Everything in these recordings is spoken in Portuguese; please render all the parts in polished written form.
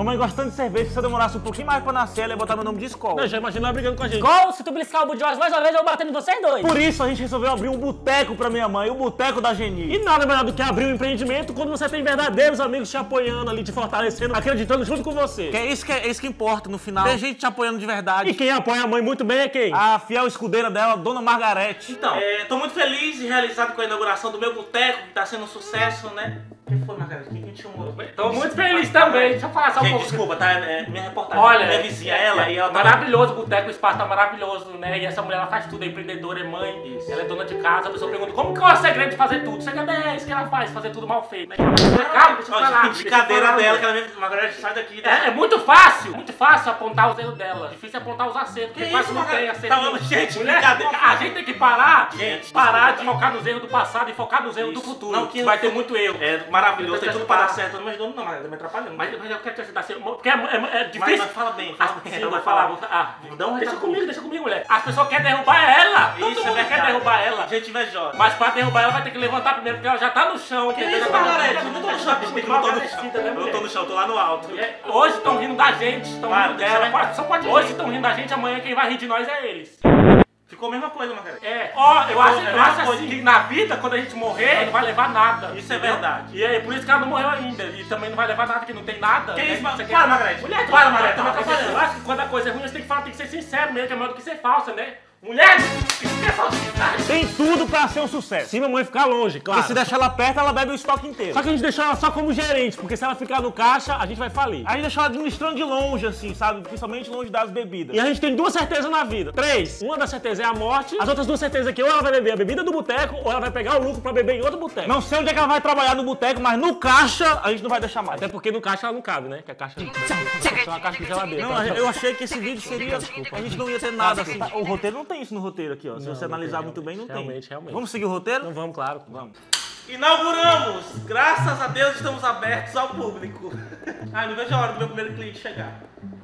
Mamãe gostando de cerveja, se eu demorasse um pouquinho mais pra nascer, ela ia botar meu nome de escola. Não, já imagina ela brigando com a gente. Igual se tu beliscar o Budiosa mais uma vez, eu vou bater em vocês dois. Por isso a gente resolveu abrir um boteco pra minha mãe, o Boteco da Geni. E nada melhor do que abrir um empreendimento quando você tem verdadeiros amigos te apoiando ali, te fortalecendo, acreditando junto com você. É isso que importa no final. Tem gente te apoiando de verdade. E quem apoia a mãe muito bem é quem? A fiel escudeira dela, Dona Margarete. Então, tô muito feliz e realizado com a inauguração do meu boteco, que tá sendo um sucesso, né? Quem foi, Margarete? Quem te chamou? Tô muito feliz também. Deixa eu falar só um Gente, pouco. desculpa, tá? Minha reportagem. Olha, minha vizinha, ela, e ela tá... maravilhoso o boteco, o espaço tá maravilhoso, né? E essa mulher, ela faz tudo, é empreendedora, é mãe, Isso. ela é dona de casa. A pessoa pergunta, como que é o segredo de fazer tudo? O segredo é isso que ela faz, fazer tudo mal feito, né? Calma, deixa eu falar. Brincadeira dela, que ela mesmo... Margarete, sai daqui. É muito fácil apontar os erros dela. Difícil é apontar os acertos, porque quase não tem acerto. Tá, gente, Mulher, brincadeira. a gente tem que parar, Gente, parar de focar nos erros do passado e focar nos erros do futuro. Não, que vai ter muito erro. É maravilhoso, tem tudo para dar certo. Não me ajudando não, Margarete, tá me atrapalhando. Mas eu quero te ajudar, assim, porque é difícil. Mas fala bem, Sim, vai falar. Dá um Deixa recado. comigo, mulher. As pessoas querem derrubar ela. Todo Isso, mundo é quer verdade. derrubar ela. Gente invejosa. Mas pra derrubar ela vai ter que levantar primeiro, porque ela já tá no chão. Que isso, Margarete? Eu não tô no chão. Eu não tô no chão, tô lá no alto. Hoje estão rindo da gente, estão Para, rindo dela. deixa Só pode hoje estão rindo da gente, amanhã quem vai rir de nós é eles. Ficou a mesma coisa, Margarete. Eu acho assim que na vida, quando a gente morrer, não vai levar nada. Isso é entendeu? verdade. E é por isso que ela não morreu ainda. E também não vai levar nada, que não tem nada. Que né? isso, Você para, Margarete. Mulher, Para, Margarete, tá me Eu atrapalhando. acho que quando a coisa é ruim, você tem que falar, tem que ser sincero mesmo, que é melhor do que ser falsa, né? Mulher, isso que é falsidade. Tem tudo pra ser um sucesso. Se mamãe ficar longe, claro. Porque se deixar ela perto, ela bebe o estoque inteiro. Só que a gente deixou ela só como gerente, porque se ela ficar no caixa, a gente vai falir. A gente deixou ela administrando de longe, assim, sabe? Principalmente longe das bebidas. E a gente tem duas certezas na vida. 3. Uma das certezas é a morte. As outras duas certezas é que ou ela vai beber a bebida do boteco, ou ela vai pegar o lucro pra beber em outro boteco. Não sei onde é que ela vai trabalhar no boteco, mas no caixa a gente não vai deixar mais. Até porque no caixa ela não cabe, né? Que a caixa é uma caixa de geladeira. Não, eu achei que esse vídeo seria... A gente não ia ter nada assim. O roteiro não tem isso no roteiro aqui, ó. Se você analisar muito bem, não tem. Realmente. Vamos seguir o roteiro? Não vamos, claro. Vamos. Inauguramos! Graças a Deus estamos abertos ao público. Ai, não vejo a hora do meu primeiro cliente chegar.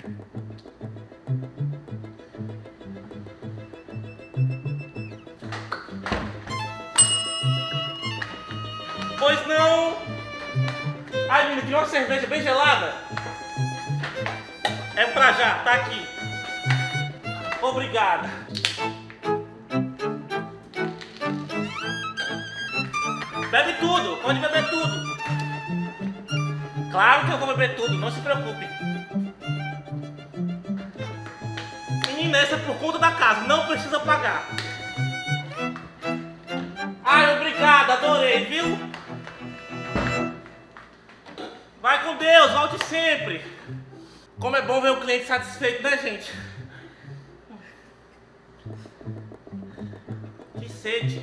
Pois não! Ai, menino, queria uma cerveja bem gelada? É pra já, tá aqui. Obrigada. Bebe tudo, pode beber tudo. Claro que eu vou beber tudo, não se preocupe. Menina, essa é por conta da casa, não precisa pagar. Ai, obrigado, adorei, viu? Vai com Deus, volte sempre. Como é bom ver o cliente satisfeito, né, gente? Que sede.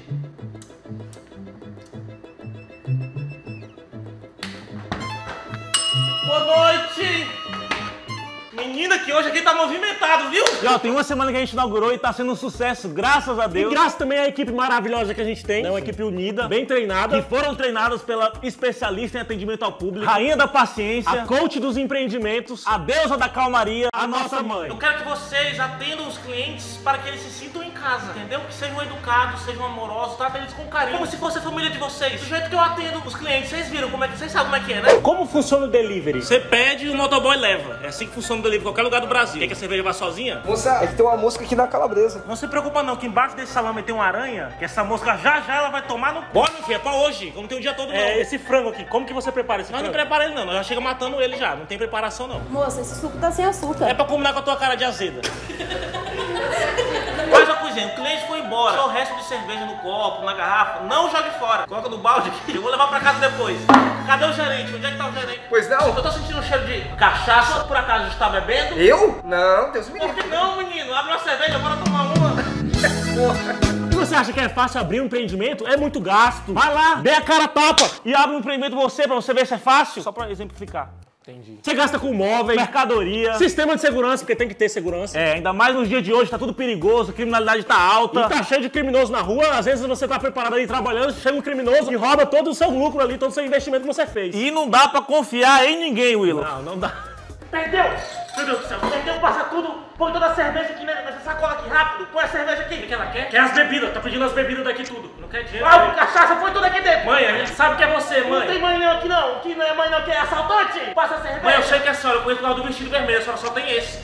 Boa noite! Menina, que hoje aqui tá movimentado, viu? E ó, tem uma semana que a gente inaugurou e tá sendo um sucesso, graças a E Deus. graças também à equipe maravilhosa que a gente tem, né? Uma equipe unida, bem treinada. Que foram treinadas pela especialista em atendimento ao público, rainha da paciência, A coach dos empreendimentos, a deusa da calmaria, a nossa mãe. Eu quero que vocês atendam os clientes para que eles se sintam em casa, entendeu? Que sejam educados, sejam amorosos, tratem eles com carinho, como se fosse a família de vocês. Do jeito que eu atendo os clientes, vocês viram como é que... Vocês sabem como é que é, né? Como funciona o delivery? Você pede e o motoboy leva. É assim que funciona o delivery em qualquer lugar do Brasil. Quer que a cerveja vá sozinha? Moça, é que tem uma mosca aqui na calabresa. Não se preocupa não, que embaixo desse salame tem uma aranha, que essa mosca já ela vai tomar no... Bora, meu filho, é pra hoje, eu não tenho o dia todo não. Esse frango aqui, como que você prepara esse Nós não frango? prepara ele não, nós já chega matando ele já, não tem preparação não. Moça, esse suco tá sem açúcar. É pra combinar com a tua cara de azeda. Mas ó, coisinha, o cliente foi embora. Só o resto de cerveja no copo, na garrafa, não jogue fora. Coloca no balde aqui, eu vou levar pra casa depois. Cadê o gerente? Onde é que tá o gerente? Pois não? Eu tô sentindo um cheiro de cachaça, por acaso está bebendo? Eu? Não, Deus me Por livre. que não, menino? Abre uma cerveja, bora tomar uma. E você acha que é fácil abrir um empreendimento? É muito gasto. Vai lá, dê a cara a tapa. e abre um empreendimento pra você ver se é fácil. Só pra exemplificar. Entendi. Você gasta com móveis, Mercadoria. sistema de segurança, porque tem que ter segurança. É, ainda mais nos dias de hoje, tá tudo perigoso, a criminalidade tá alta. E tá cheio de criminoso na rua, às vezes você tá preparado ali trabalhando, chega um criminoso e rouba todo o seu lucro ali, todo o seu investimento que você fez. E não dá pra confiar em ninguém, Willow. Não dá. Perdeu! Meu Deus do céu, perdeu, passa tudo. Põe toda a cerveja aqui nessa sacola aqui, rápido. Põe a cerveja aqui. O que ela quer? Quer as bebidas, tá pedindo as bebidas daqui tudo. Não quer dinheiro. Ah, cachaça, põe tudo aqui dentro. Mãe, a gente sabe que é você, Não mãe. tem mãe não aqui não. Aqui não é mãe não, que é assaltante. Passa a cerveja. Mãe, eu sei que é a senhora, eu conheço o lado do vestido vermelho, a senhora só tem esse.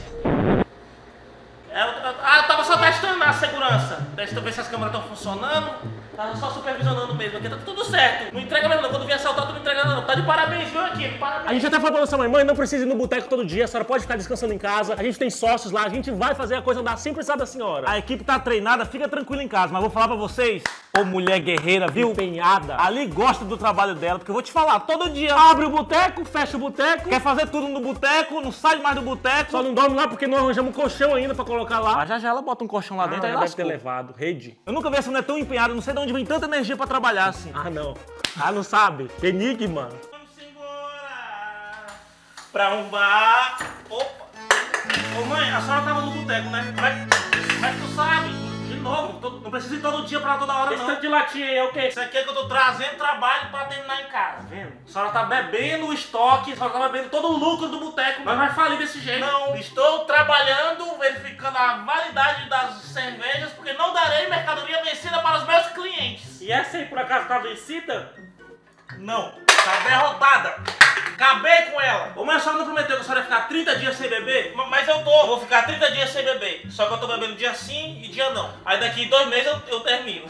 Eu tava só testando a segurança. Deixa eu ver se as câmeras estão funcionando. Tava só supervisionando mesmo aqui, tá tudo certo. Não entrega mesmo não, quando vier assaltar tu não entrega não. Tá de parabéns, viu, aqui? Parabéns. A gente até falou pra nossa mãe, não precisa ir no boteco todo dia, a senhora pode ficar descansando em casa, a gente tem sócios lá, a gente vai fazer a coisa andar sem precisar da senhora. A equipe tá treinada, fica tranquila em casa, mas vou falar pra vocês, ô mulher guerreira, viu? Empenhada. Ali gosta do trabalho dela, porque eu vou te falar, todo dia Abre o boteco, fecha o boteco, quer fazer tudo no boteco, não sai mais do boteco. só não dorme lá porque não arranjamos um colchão ainda pra colocar lá. Mas já ela bota um colchão lá dentro, aí Deve ter lascou. levado, rede. Eu nunca vi essa mulher tão empenhada, não sei de onde vem tanta energia pra trabalhar assim. Ah, não. Ah, não sabe? Enigma. Vamos embora pra um bar. Opa! Ô mãe, a senhora tava no boteco, né? Mas tu sabe, de novo, não precisa ir todo dia pra toda hora Esse não. tanto de latinha aí é o quê? Isso aqui é que eu tô trazendo trabalho pra terminar em casa, vendo? A senhora tá bebendo o estoque, a senhora tá bebendo todo o lucro do boteco. Mas vai falir desse jeito. Não, estou trabalhando, verificando a validade das cervejas, porque não darei mercadoria vencida para os meus clientes. E essa aí por acaso tá vencida? Não, tá derrotada. Acabei com ela. Ô, mas a senhora não prometeu que a senhora ia ficar 30 dias sem beber? Mas eu tô. Eu vou ficar 30 dias sem beber. Só que eu tô bebendo dia sim e dia não. Aí daqui 2 meses eu termino.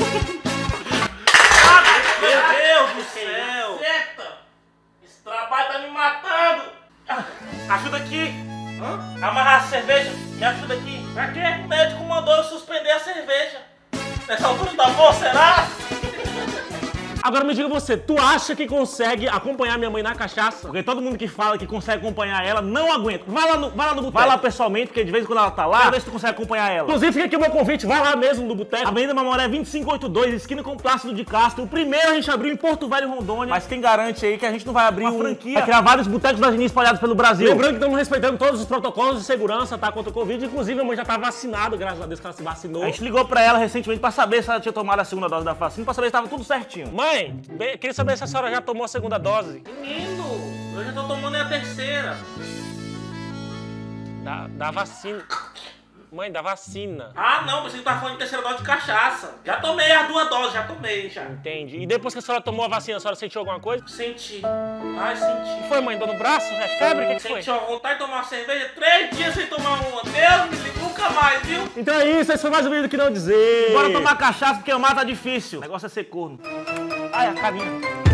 Meu Deus do céu. Eita, esse trabalho tá me matando. Ajuda aqui. Amarrar a cerveja. Me ajuda aqui. Pra quê? O médico mandou eu suspender a cerveja. Nessa altura tá bom, será? Agora me diga você, tu acha que consegue acompanhar minha mãe na cachaça? Porque todo mundo que fala que consegue acompanhar ela não aguenta. Vai lá no boteco. Vai lá pessoalmente, porque de vez em quando ela tá lá, ver se tu consegue acompanhar ela. Inclusive, fica aqui o meu convite, vai lá mesmo no boteco. Avenida Mamoré 2582, esquina com Plácido de Castro. O primeiro a gente abriu em Porto Velho, Rondônia. Mas quem garante aí que a gente não vai abrir uma franquia? Vai criar vários botecos da Geni espalhados pelo Brasil. Lembrando que estamos respeitando todos os protocolos de segurança, tá? Contra o Covid. Inclusive, a mãe já tá vacinada, graças a Deus que ela se vacinou. A gente ligou pra ela recentemente pra saber se ela tinha tomado a segunda dose da vacina, pra saber se tava tudo certinho. Mãe, queria saber se a senhora já tomou a segunda dose. Menino, eu já tô tomando a terceira. Da vacina. Mãe, da vacina. Ah, não, você tá falando de terceira dose de cachaça. Já tomei as 2 doses, já tomei, já. Entendi. E depois que a senhora tomou a vacina, a senhora sentiu alguma coisa? Senti. Ai, senti. Foi, mãe? Dor no braço? É febre? O que foi? Senti a vontade de tomar uma cerveja 3 dias sem tomar uma. Deus me livre, nunca mais, viu? Então é isso, esse foi mais um vídeo do Que Não Dizer. Bora tomar cachaça porque o mar tá difícil. O negócio é ser corno. Ai, a carinha.